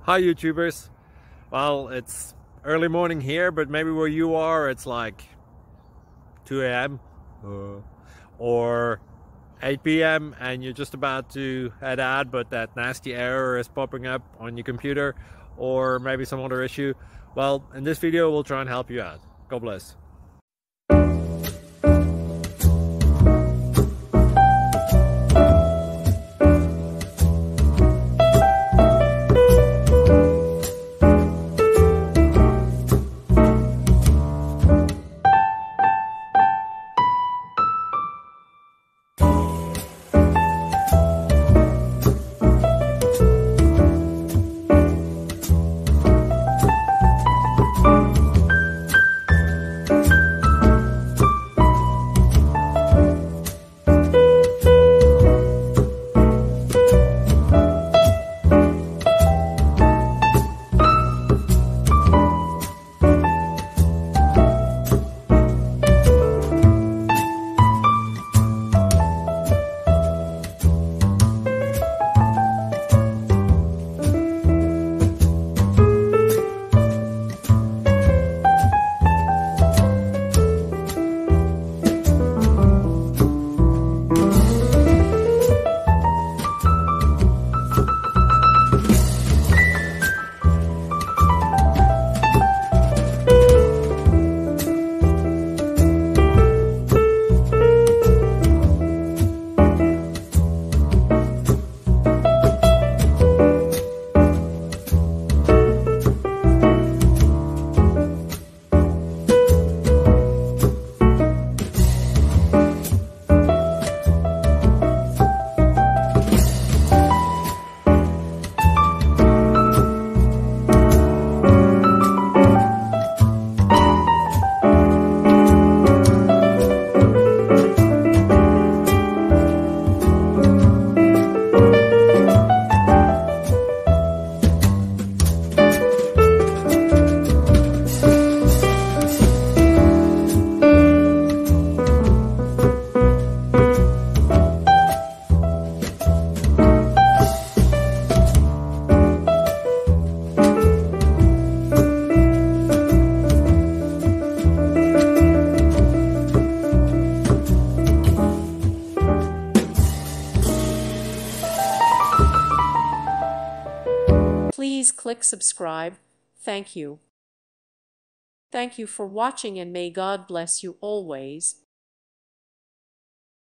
Hi YouTubers. Well, it's early morning here, but maybe where you are it's like 2 a.m. or 8 p.m. and you're just about to head out, but that nasty error is popping up on your computer, or maybe some other issue. Well, in this video we'll try and help you out. God bless. Please click subscribe. Thank you. Thank you for watching, and may God bless you always.